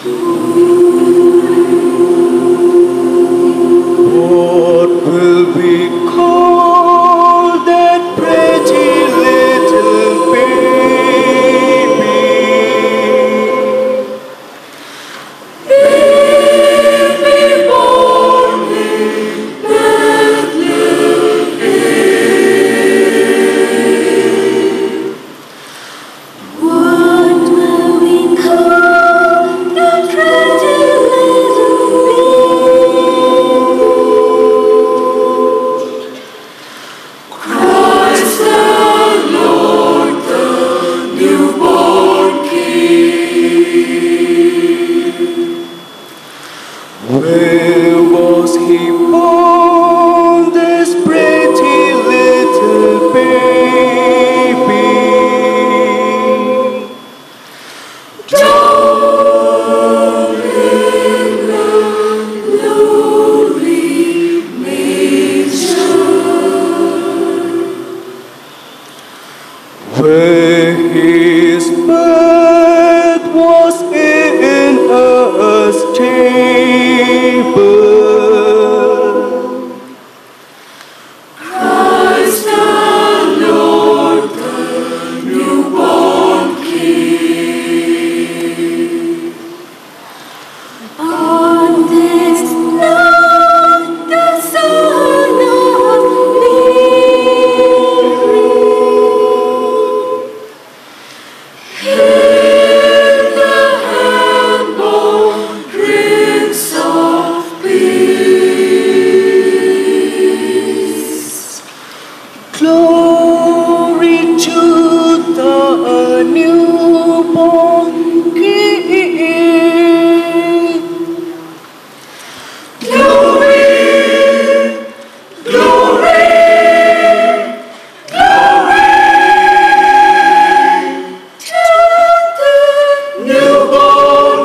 What will we call that pretty little baby? Baby born in Bethlehem. What will we call that pretty little baby? Christ the Lord, the newborn King. Where was he born, this pretty little baby? Down in the lowly manger, Where his birth was in a stable. Christ the Lord, the newborn King. On this night, the Son of Mary, hear the hand-born Prince of Peace. Glory to the newborn King. Glory, glory, glory to the newborn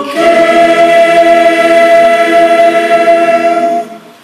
King.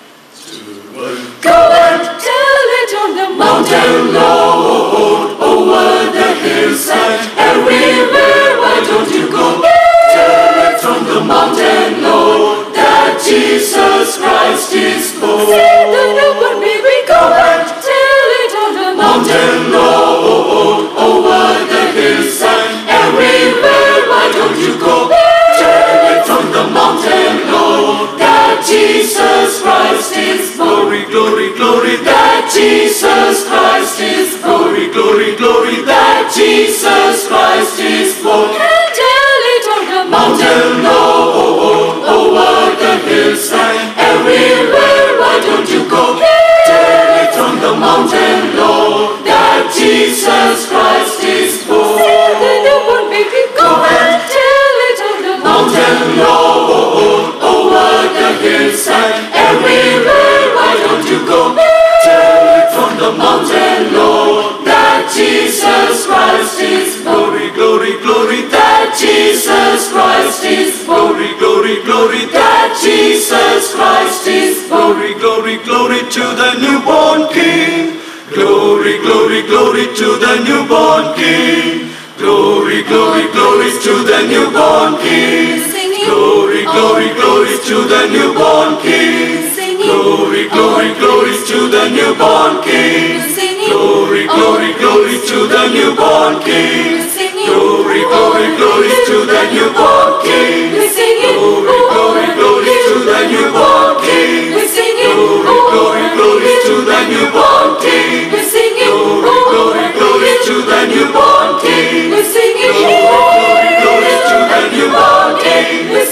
Go and tell it on the mountain low, over the hillside, everywhere. Why don't you go? Tell it on the mountain low that Jesus Christ is born. See the newborn baby. Go and tell it on the mountain low, over the hillside, everywhere. Why don't you go? Tell it on the mountain low that Jesus Christ is born. Glory, glory, glory, That Jesus Christ is born. glory, glory, glory, That Jesus Christ is born. And tell it on the mountain low, over the hillside, everywhere. Why don't you go? Tell it on the mountain low that Jesus Christ is born. See the newborn baby. Go and tell it on the mountain low, over the hillside, everywhere. Why don't you go? Tell it on the mountain low that Jesus Christ is born. glory, glory, glory, That Jesus Christ is born. glory, glory, glory, That Jesus Christ is born. glory, glory, glory to the newborn King. Glory, glory, glory to the newborn King. Glory, glory, glory to the newborn King. Glory, glory, glory to the newborn King. Glory, glory, glory to the newborn King. Glory, glory, glory to the newborn King. Glory, glory, glory to the newborn King. Glory, glory, glory to the newborn King. Glory, glory, glory to the newborn King. Glory, glory, glory to the newborn King. Glory, glory to the newborn King.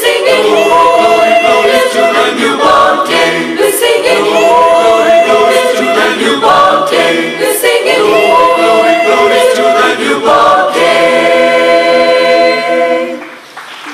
Glory, glory to the newborn King. Glory, glory to the newborn King. Glory, glory to the newborn King.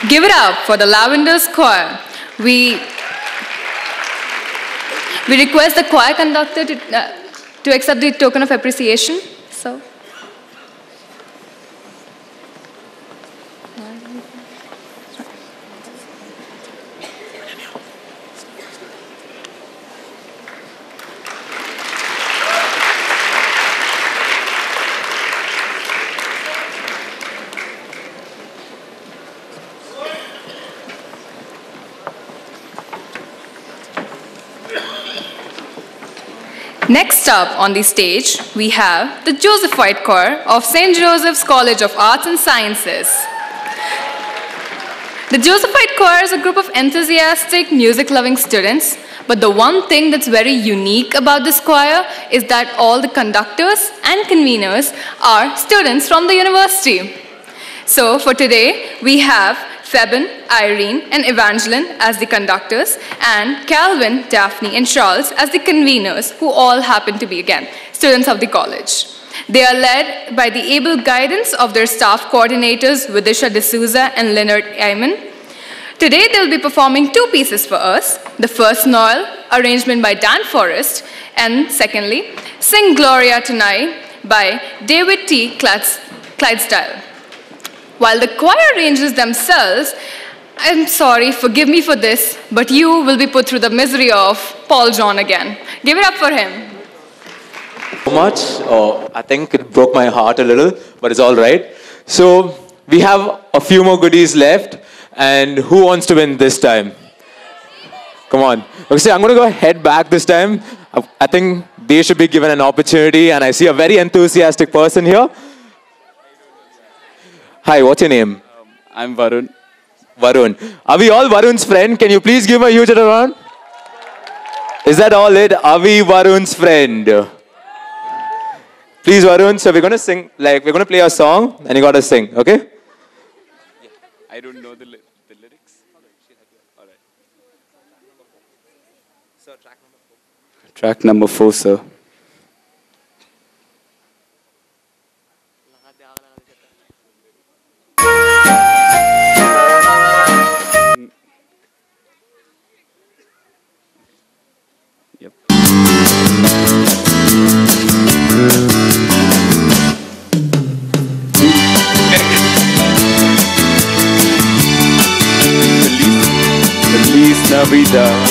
Give it up for the Lavenders Choir. We request the choir conductor to accept the token of appreciation. So. Next up on the stage, we have the Josephite Choir of St. Joseph's College of Arts and Sciences. The Josephite Choir is a group of enthusiastic, music-loving students, but the one thing that's very unique about this choir is that all the conductors and conveners are students from the university. So for today, we have Febin, Irene, and Evangeline as the conductors, and Calvin, Daphne, and Charles as the conveners, who all happen to be, again, students of the college. They are led by the able guidance of their staff coordinators, Vidisha D'Souza and Leonard Ayman. Today, they'll be performing two pieces for us. The first, Noel, arrangement by Dan Forrest, and secondly, Sing Gloria Tonight by David T. Clydesdale. While the choir arranges themselves, I'm sorry, forgive me for this, but you will be put through the misery of Paul John again. Give it up for him. So much. I think it broke my heart a little, but it's all right. So we have a few more goodies left, and who wants to win this time? Come on. Okay, so I'm going to go head back this time. I think they should be given an opportunity, and I see a very enthusiastic person here. Hi, what's your name? I'm Varun. Varun. Are we all Varun's friend? Can you please give him a huge round? Is that all it? Are we Varun's friend? Please, Varun. So we're going to sing, we're going to play a song and you got to sing, okay? I don't know the lyrics. All right. So track number 4, sir. Yep. Feliz Navidad.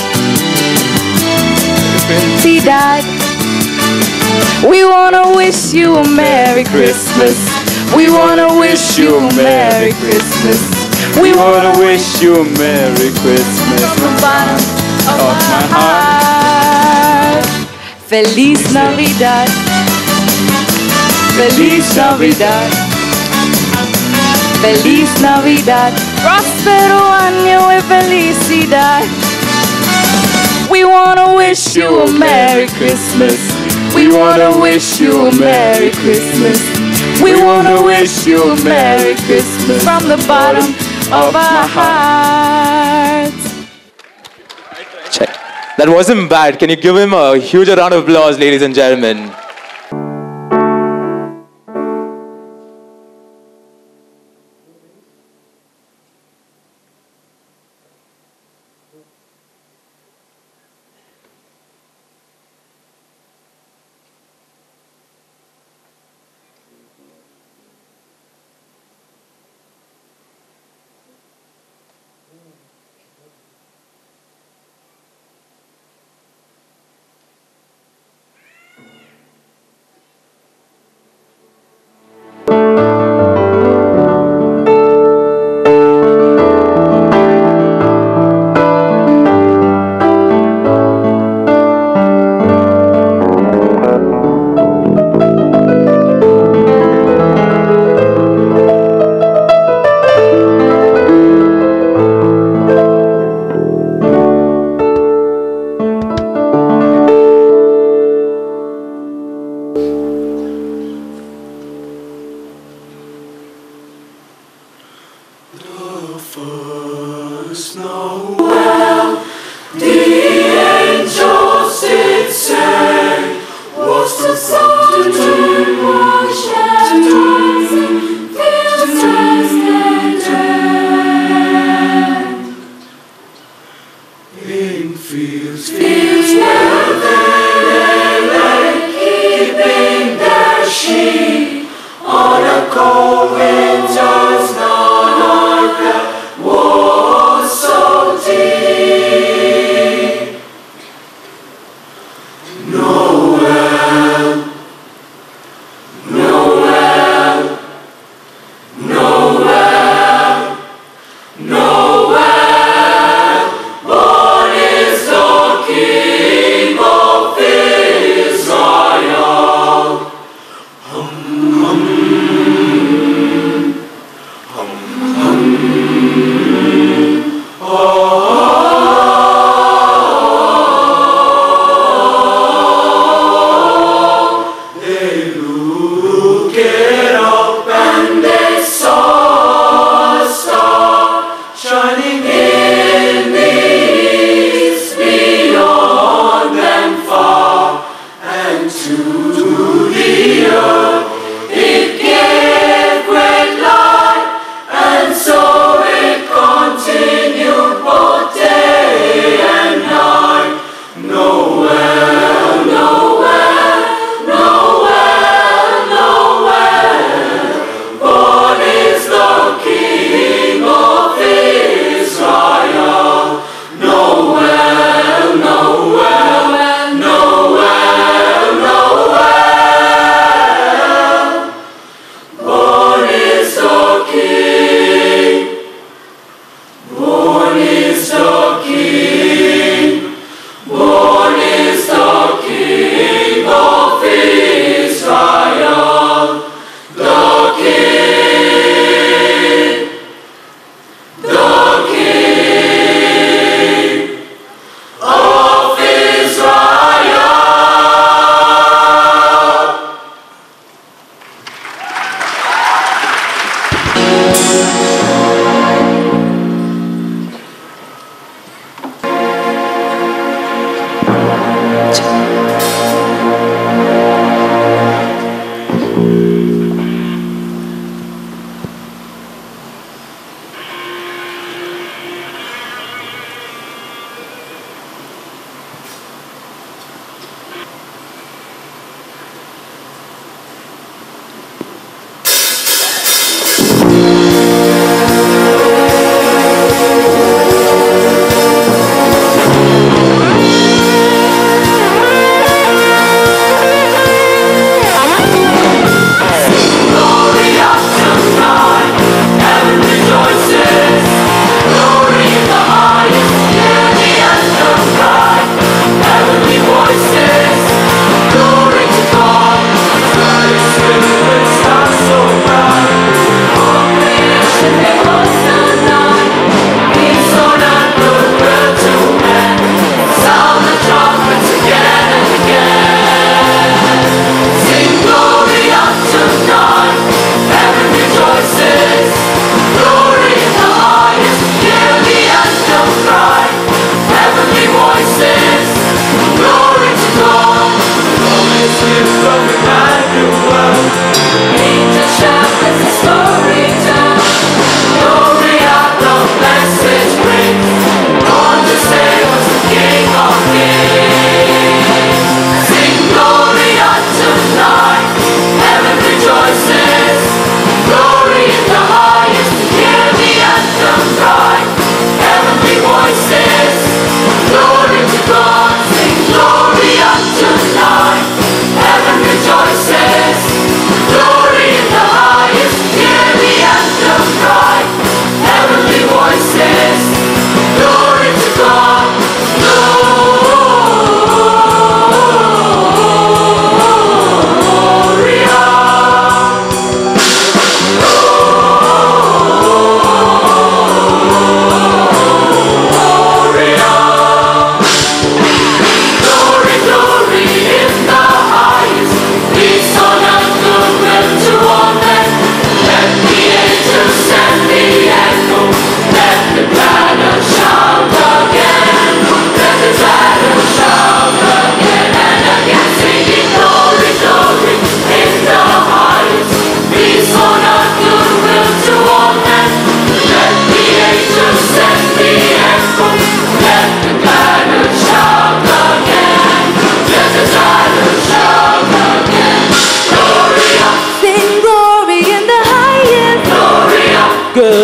Dad, we wanna wish you a Merry Christmas. We wanna wish you a Merry Christmas. We wanna wish you a Merry Christmas From the bottom of my heart. Feliz Navidad. Feliz Navidad. Feliz Navidad. Prospero año y felicidad. We wanna wish you a Merry Christmas. We wanna wish you a Merry Christmas. We wanna wish you a Merry Christmas from the bottom of our hearts. Check. That wasn't bad. Can you give him a huge round of applause, ladies and gentlemen?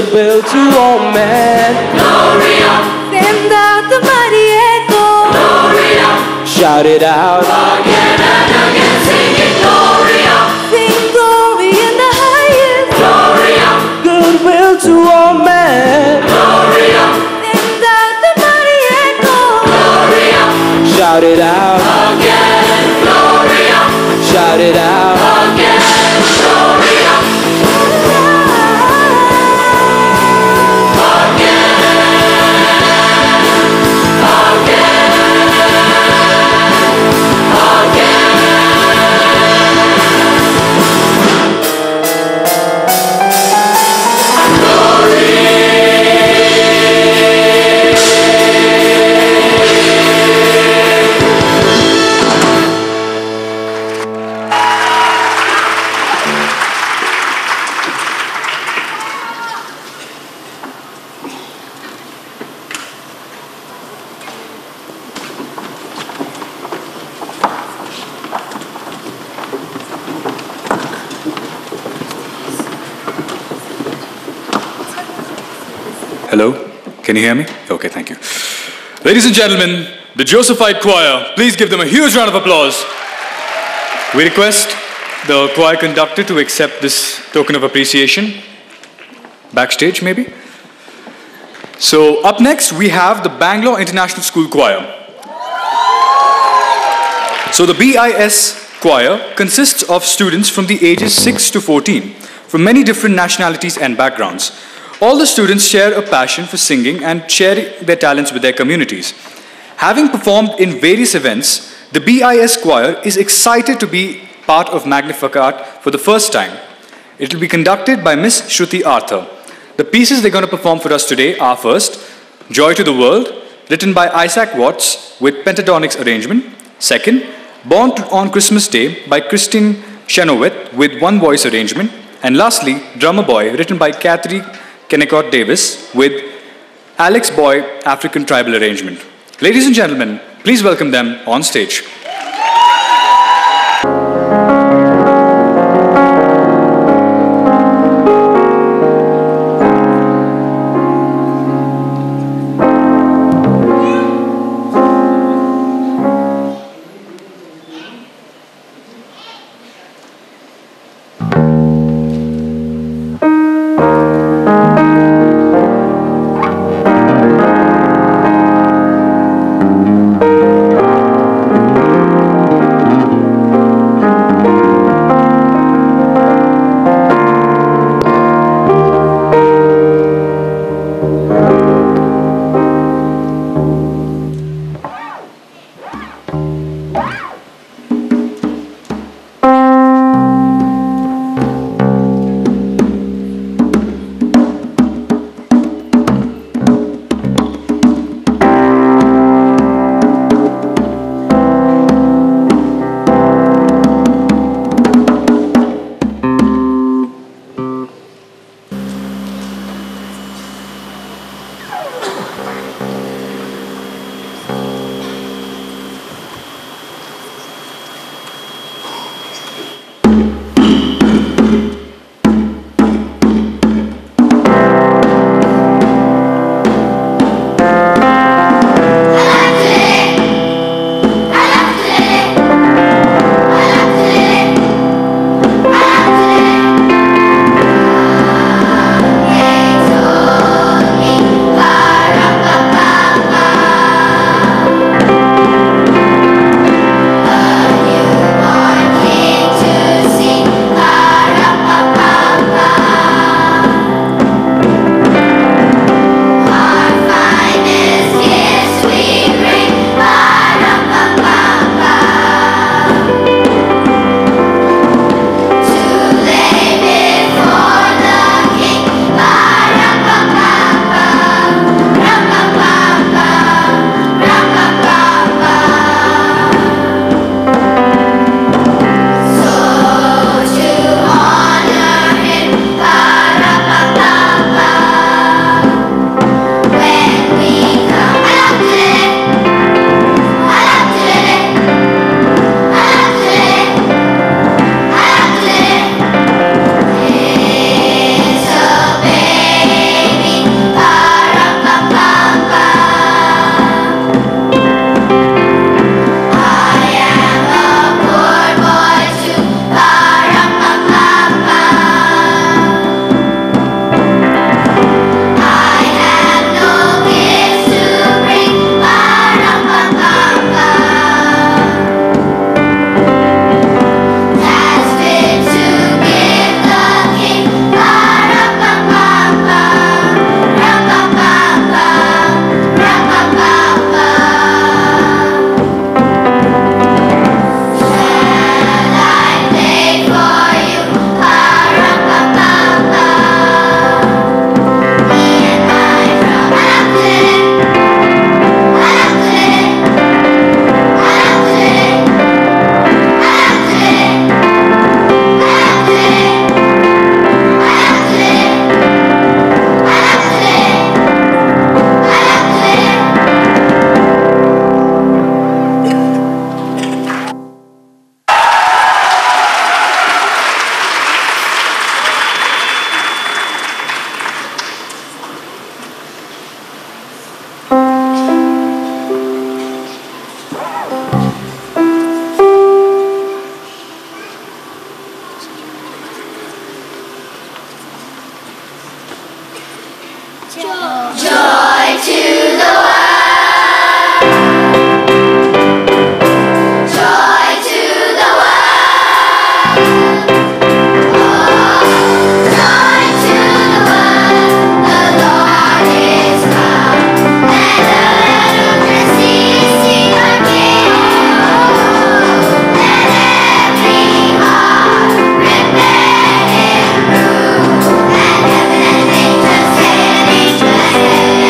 goodwill to all men. Gloria. Send out the mighty echo. Gloria. Shout it out. Again and again, singing Gloria. Sing glory in the highest. Gloria. Goodwill to all men. Gloria. Send out the mighty echo. Gloria. Shout it out. Again, Gloria. Shout it out. Again, Gloria. Hello? Can you hear me? Okay, thank you. Ladies and gentlemen, the Josephite Choir, please give them a huge round of applause. We request the choir conductor to accept this token of appreciation. Backstage, maybe? So, up next, we have the Bangalore International School Choir. So, the BIS Choir consists of students from the ages 6 to 14 from many different nationalities and backgrounds. All the students share a passion for singing and share their talents with their communities. Having performed in various events, the BIS Choir is excited to be part of Magnificat for the first time. It will be conducted by Miss Shruti Arthur. The pieces they're going to perform for us today are first, Joy to the World, written by Isaac Watts with pentatonics arrangement. Second, Born on Christmas Day by Christine Chenoweth with one voice arrangement. And lastly, Drummer Boy, written by Catherine Kennicott Davis with Alex Boy African tribal arrangement. Ladies and gentlemen, please welcome them on stage. Joy to the world. Joy to the world. Oh, joy to the world. The Lord is come. Let the little Christians sing again. Let every heart prepare Him room. And heaven and angels sing each day.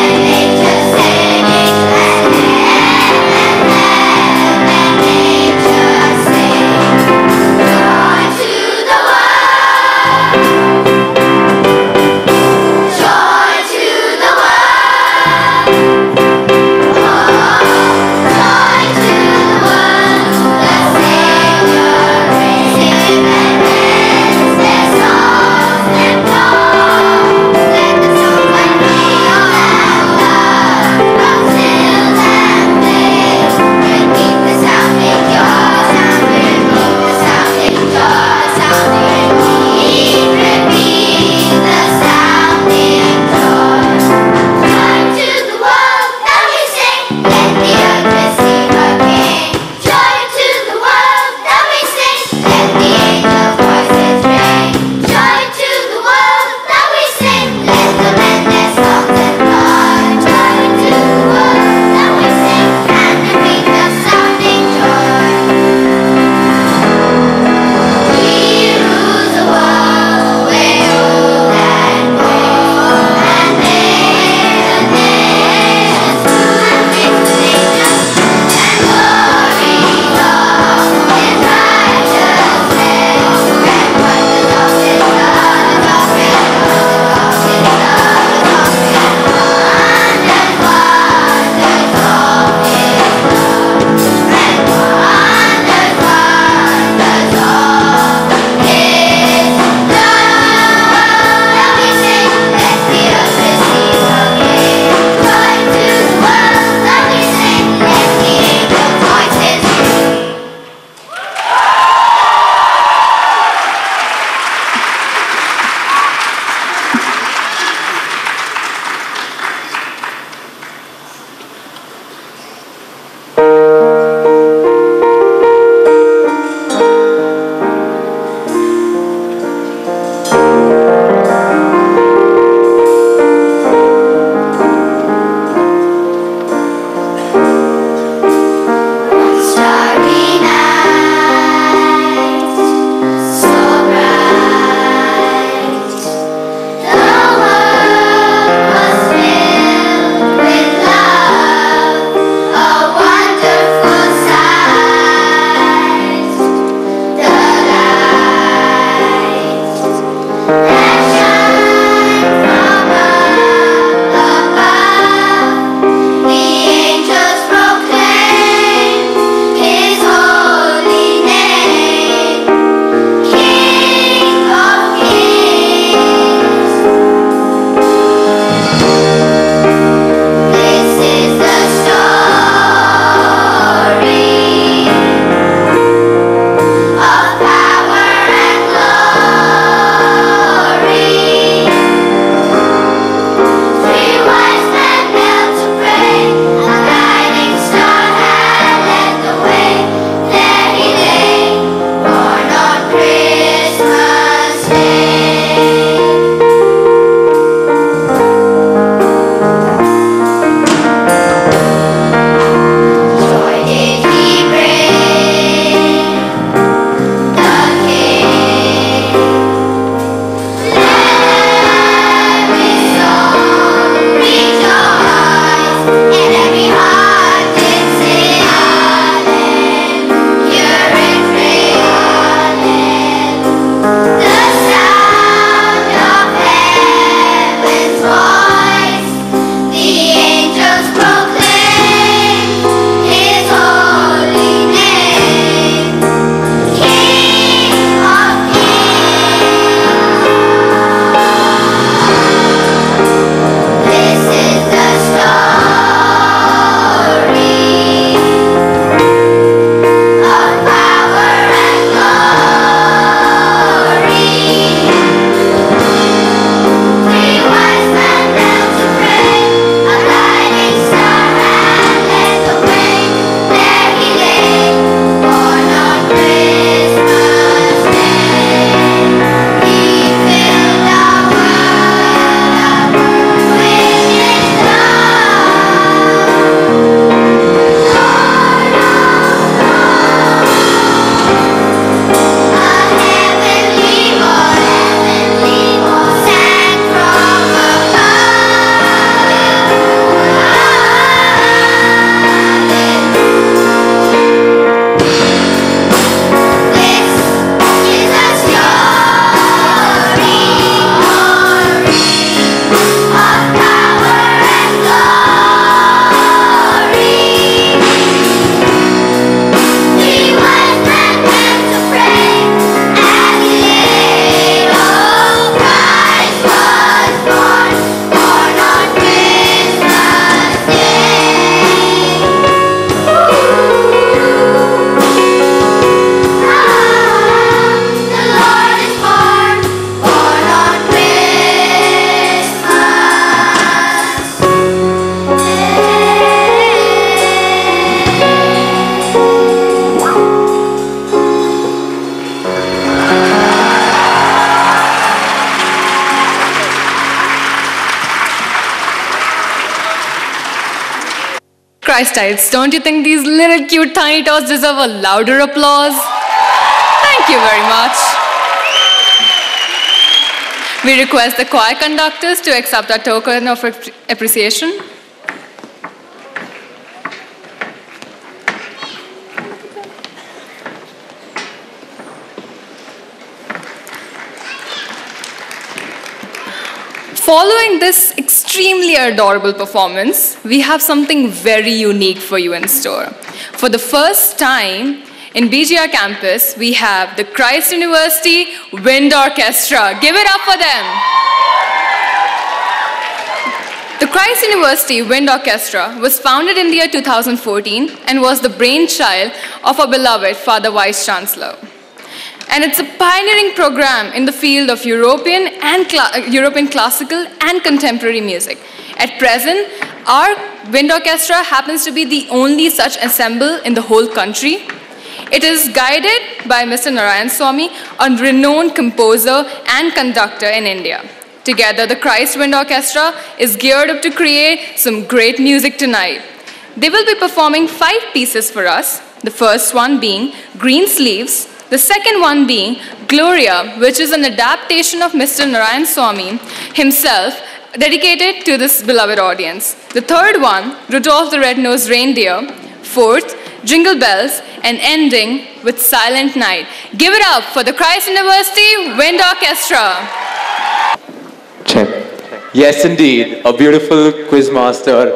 Christites, don't you think these little cute tiny tots deserve a louder applause? Thank you very much. We request the choir conductors to accept our token of appreciation. Following this extremely adorable performance, we have something very unique for you in store. For the first time in BGR Campus, we have the Christ University Wind Orchestra. Give it up for them. The Christ University Wind Orchestra was founded in the year 2014 and was the brainchild of our beloved Father Vice Chancellor. And it's a pioneering program in the field of European classical and contemporary music. At present, our wind orchestra happens to be the only such ensemble in the whole country. It is guided by Mr. Narayan Swamy, a renowned composer and conductor in India. Together, the Christ Wind Orchestra is geared up to create some great music tonight. They will be performing 5 pieces for us, the first one being Green Sleeves, the second one being Gloria, which is an adaptation of Mr. Narayan Swamy himself, dedicated to this beloved audience. The third one, Rudolph the Red-Nosed Reindeer. Fourth, Jingle Bells, and ending with Silent Night. Give it up for the Christ University Wind Orchestra. Check. Yes, indeed, a beautiful quiz master.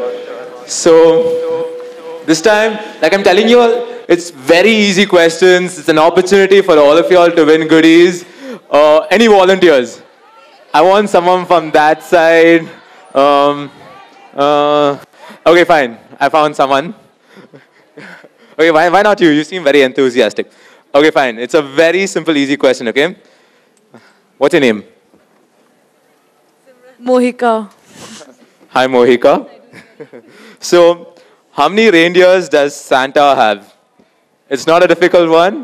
So, this time, like I'm telling you all, it's very easy questions. It's an opportunity for all of you all to win goodies. Any volunteers? I want someone from that side. Okay, fine. I found someone. Okay, why not you? You seem very enthusiastic. Okay, fine. It's a very simple, easy question, okay? What's your name? Mohika. Hi, Mohika. So, how many reindeers does Santa have? It's not a difficult one.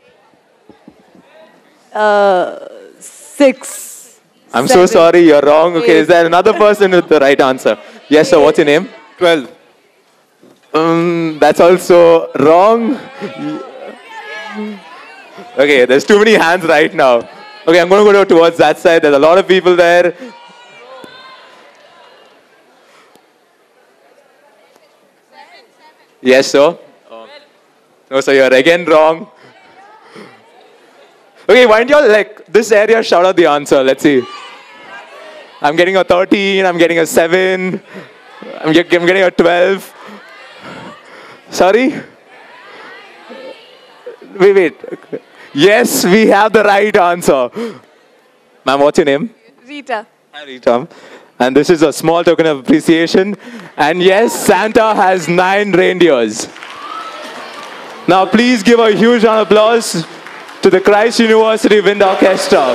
6. I'm 7. so sorry, you're wrong. Okay, 8. is there another person with the right answer? Yes, sir, what's your name? 12. That's also wrong. Okay, there's too many hands right now. Okay, I'm going to go towards that side. There's a lot of people there. Yes, sir. No, sir, you're again wrong. Okay, why don't you all, like, this area shout out the answer? Let's see. I'm getting a 13, I'm getting a 7, I'm getting a 12. Sorry? Wait. Yes, we have the right answer. Ma'am, what's your name? Rita. Hi, Rita. And this is a small token of appreciation. And yes, Santa has 9 reindeers. Now, please give a huge round of applause to the Christ University Wind Orchestra.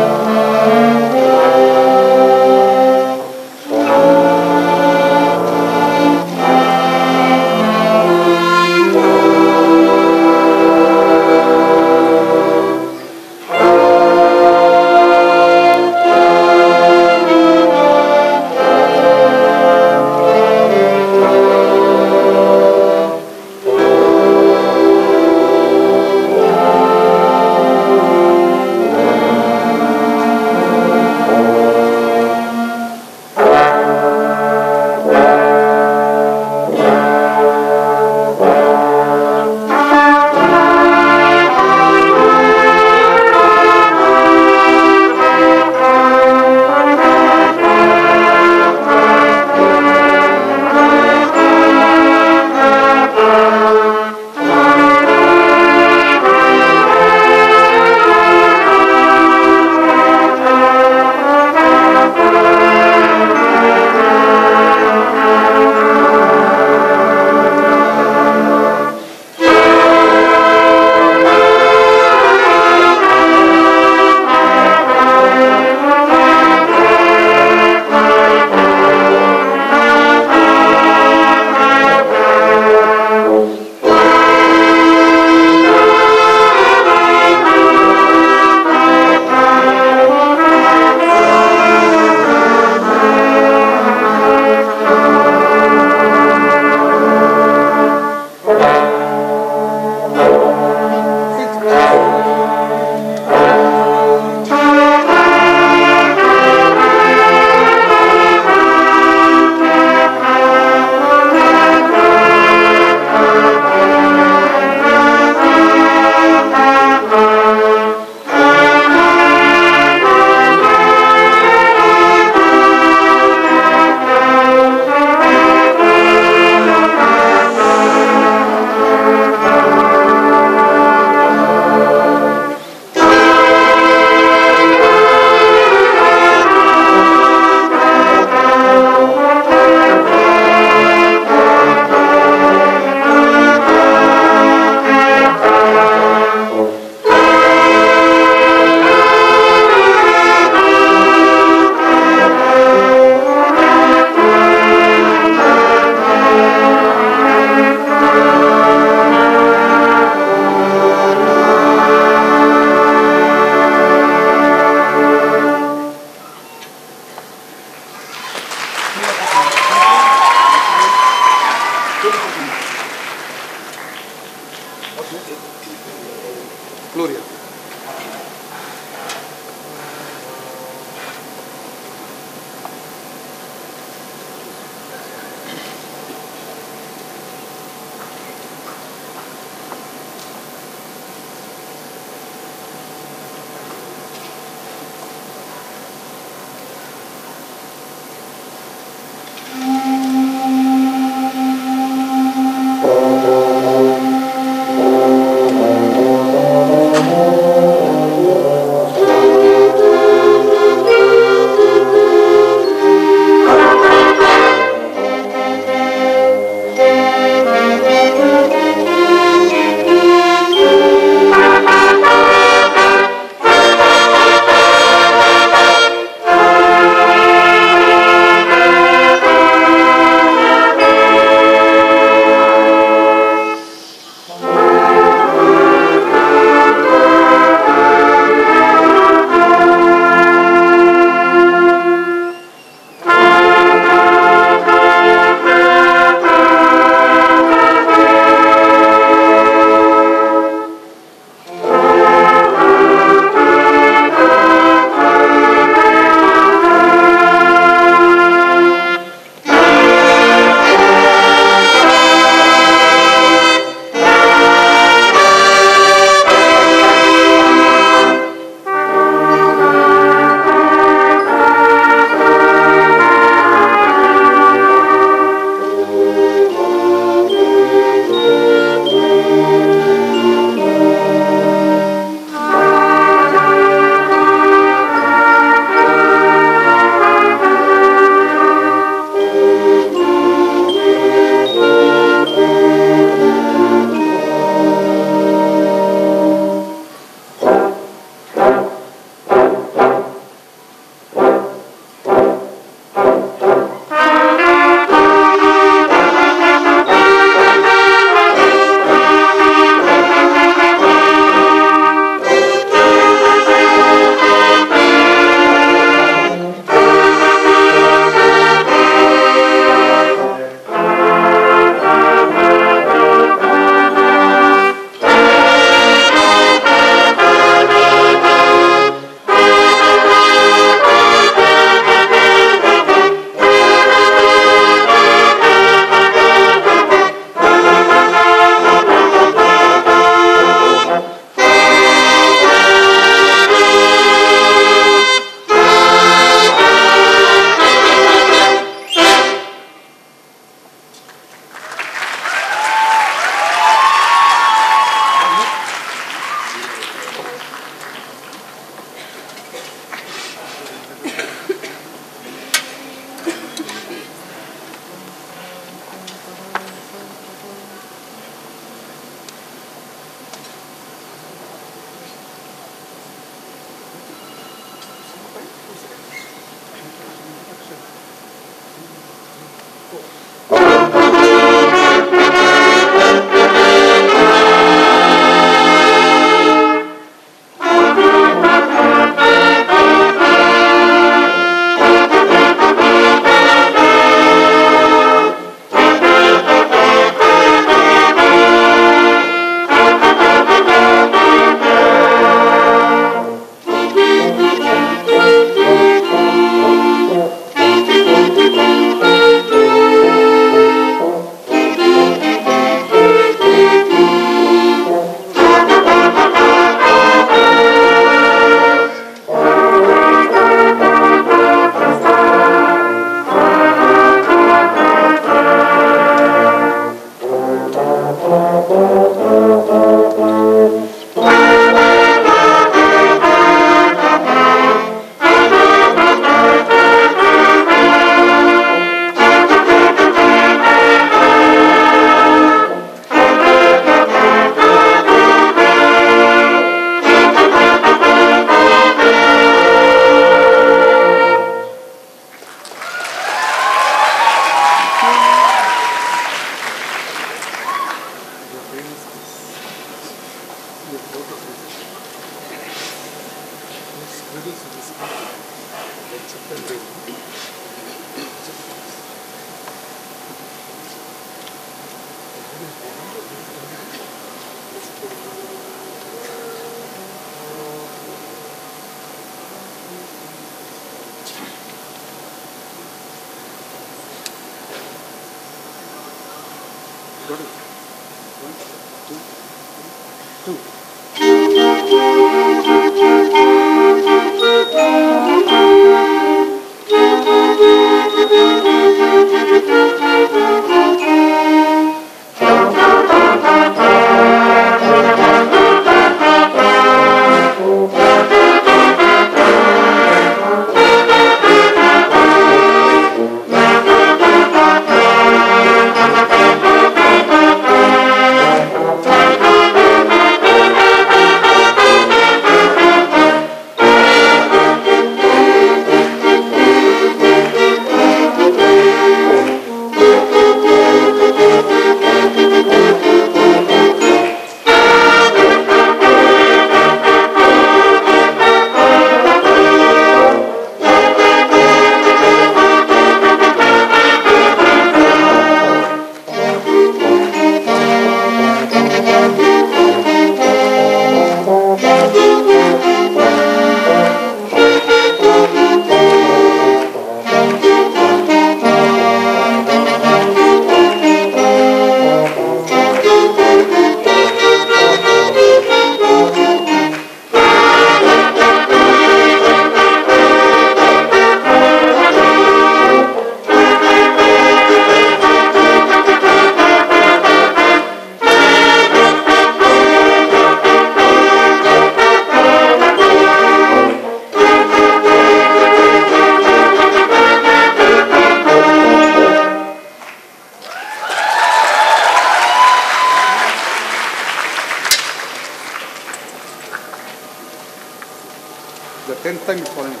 The 10th time is falling.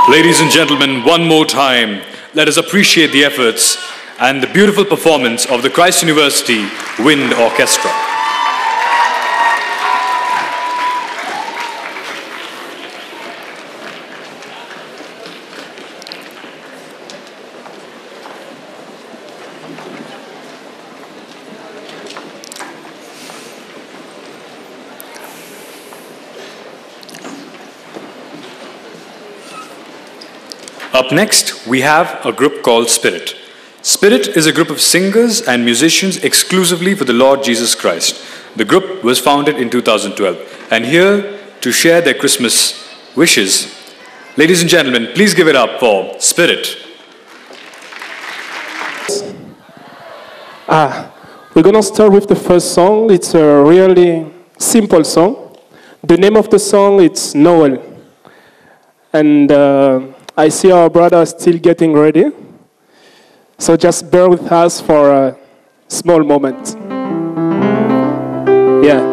Ladies and gentlemen, one more time, let us appreciate the efforts and the beautiful performance of the Christ University Wind Orchestra. Up next, we have a group called Spirit. Spirit is a group of singers and musicians exclusively for the Lord Jesus Christ. The group was founded in 2012. And here to share their Christmas wishes, ladies and gentlemen, please give it up for Spirit. We're going to start with the first song. It's a really simple song. The name of the song is Noel. And I see our brother still getting ready. So just bear with us for a small moment. Yeah.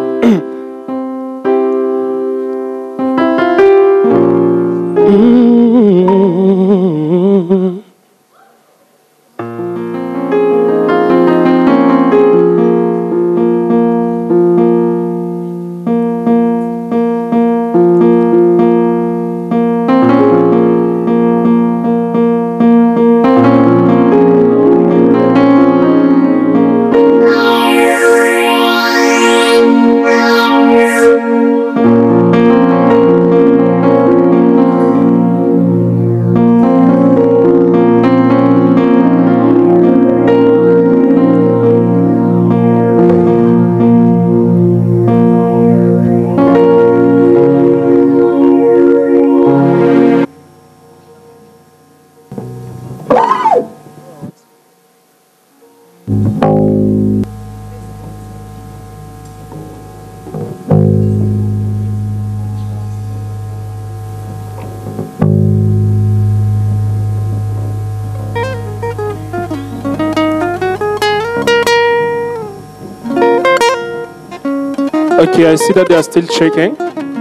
Okay, I see that they are still checking.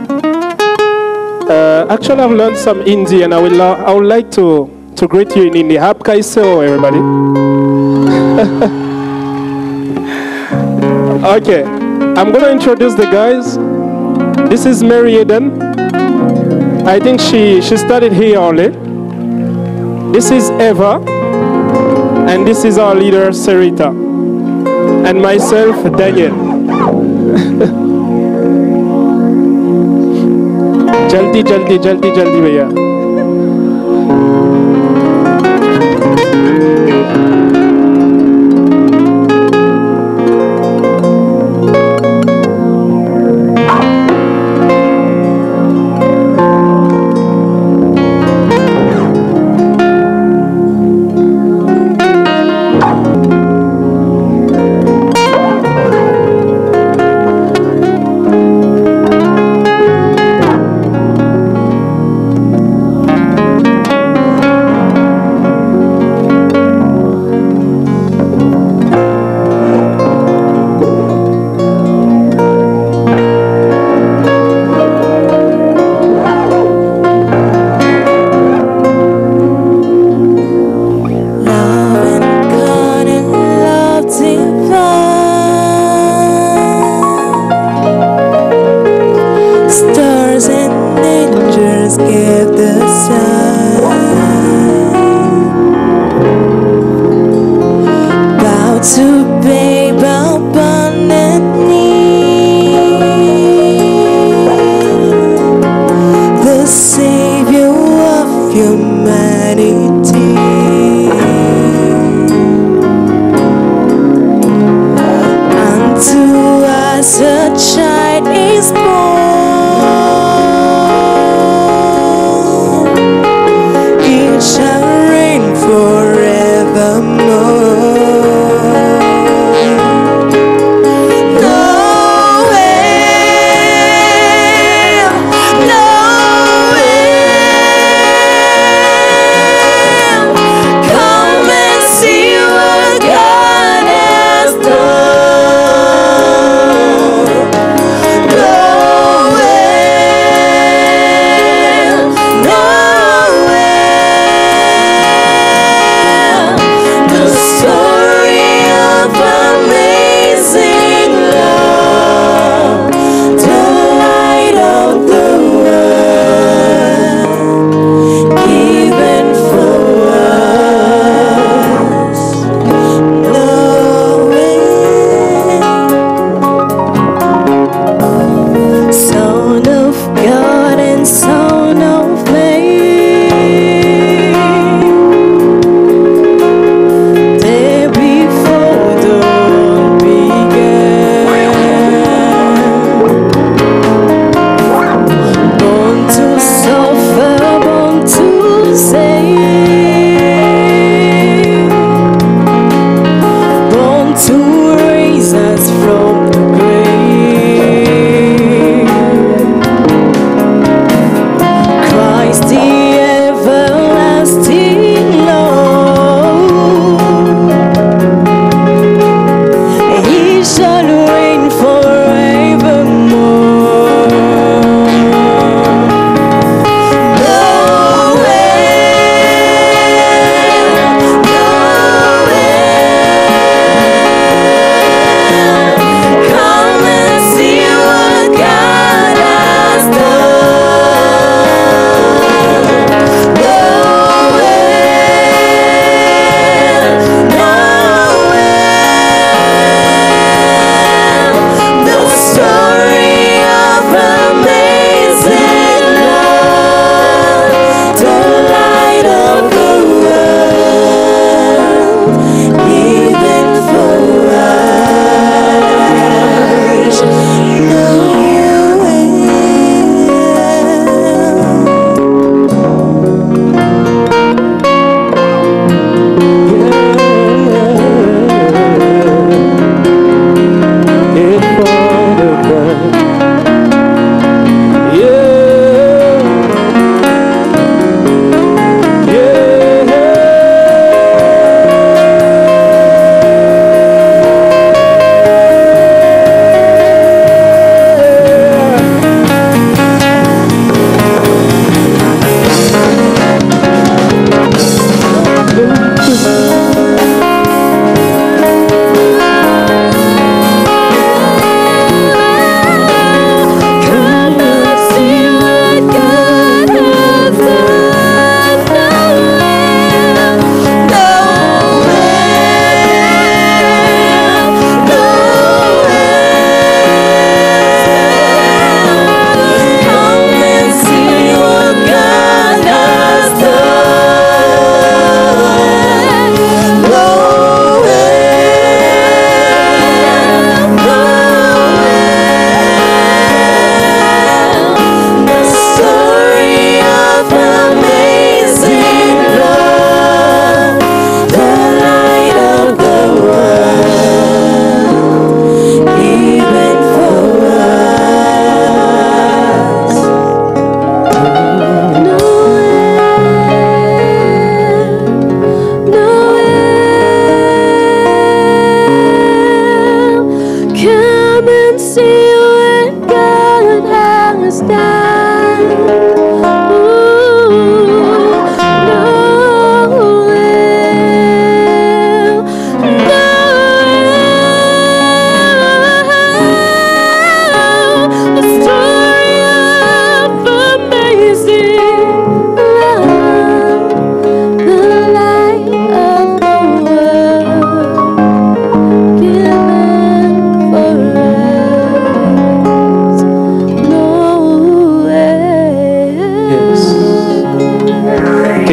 Actually, I've learned some Hindi, and I would like to greet you in Hindi. Aap kaise ho, everybody? Okay, I'm going to introduce the guys. This is Mary Eden. I think she studied here only. This is Eva, and this is our leader, Sarita, and myself, Daniel. जल्दी जल्दी जल्दी जल्दी भैया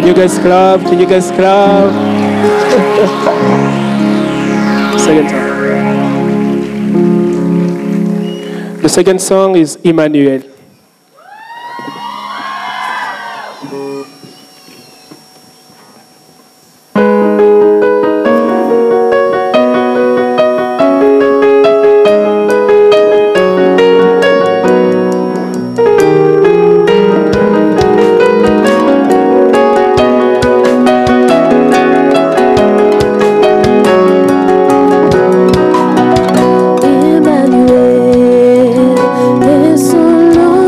you guys clap? Can you guys clap? Second time. The second song is Emmanuel. Emmanuel, es solo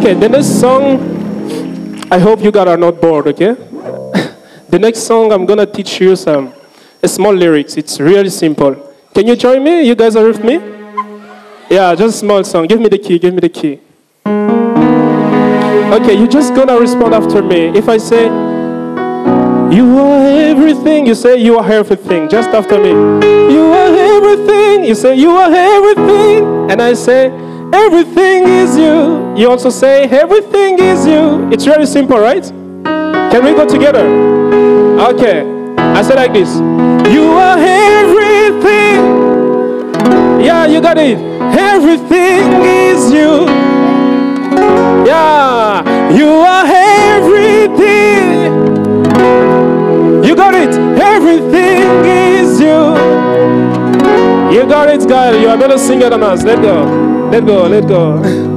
Okay, the next song, I hope you guys are not bored, okay? The next song, I'm going to teach you a small lyrics. It's really simple. Can you join me? You guys are with me? Yeah, just a small song. Give me the key, give me the key. Okay, you're just going to respond after me. If I say, you are everything, you say, you are everything. Just after me. You are everything, you say, you are everything. And I say, everything is you. You also say, everything is you. It's really simple, right? Can we go together? Okay. I say like this. You are everything. Yeah, you got it. Everything is you. Yeah, you are everything. You got it. Everything is you. You got it, guys. You are better singer than us. Let go. Let go. Let go.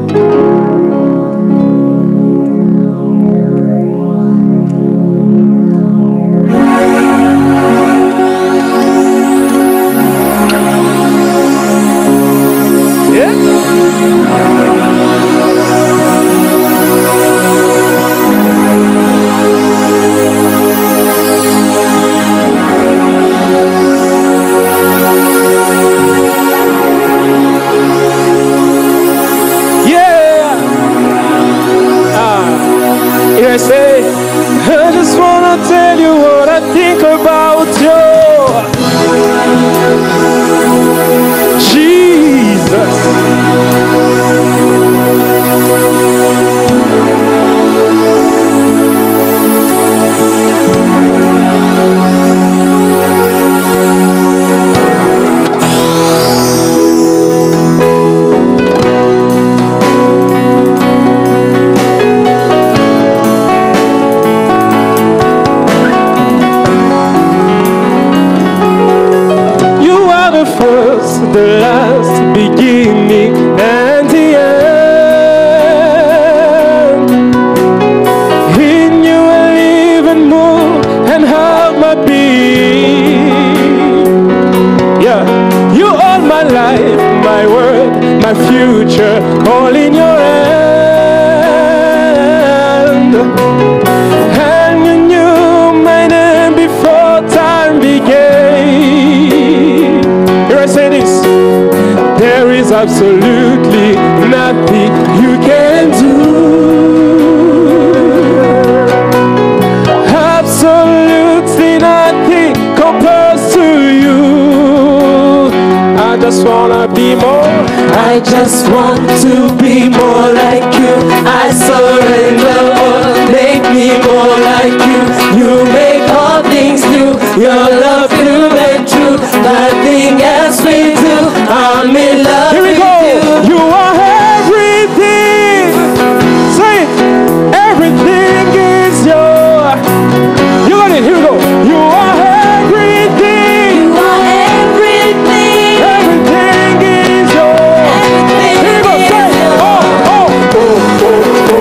Absolutely nothing you can do. Absolutely nothing compares to you. I just wanna be more. I just want to be more like you. I surrender all. Make me more like you. You make all things new. Your love pure and true. Nothing else will do. I'm in love. Here we go. You are everything. Say it. Everything is yours. You got it. Here we go. You are everything. You are everything. Everything is yours. Everything Here we go. Say it. Oh, oh, oh, oh, oh, oh,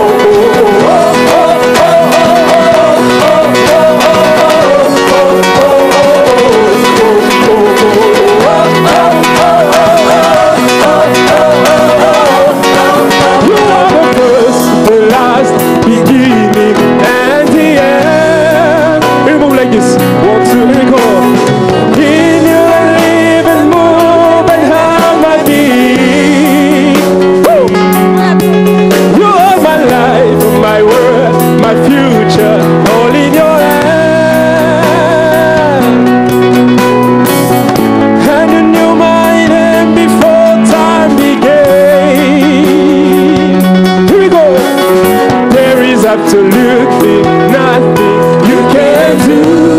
absolutely nothing you can do.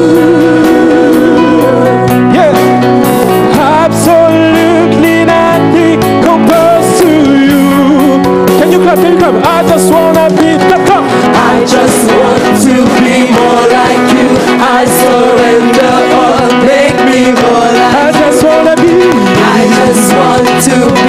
Yeah, absolutely nothing compares to you. Can you clap? Can you clap? I just wanna be the top. I just want to be more like you. I surrender all. Make me more like you. I just wanna be. I just want to